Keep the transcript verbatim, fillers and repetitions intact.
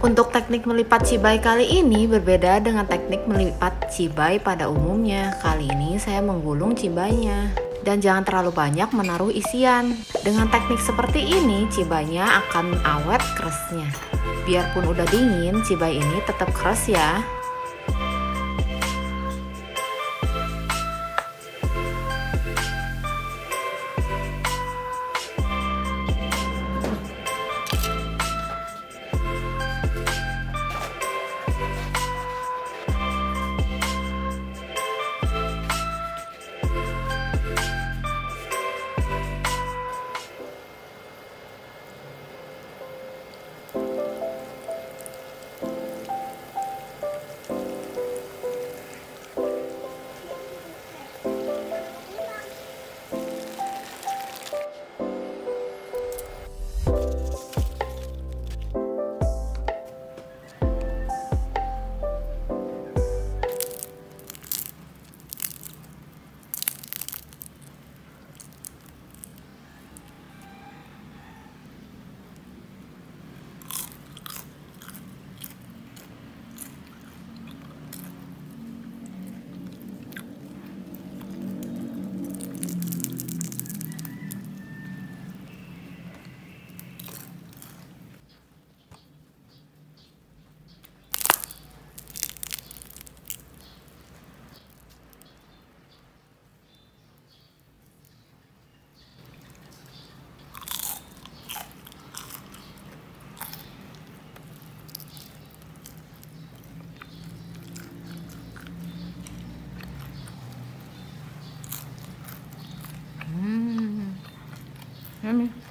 Untuk teknik melipat cibai kali ini berbeda dengan teknik melipat cibai pada umumnya. Kali ini saya menggulung cibainya. Dan jangan terlalu banyak menaruh isian. Dengan teknik seperti ini, cibainya akan awet keresnya. Biarpun udah dingin, cibai ini tetap keres ya. Hmm. Yummy.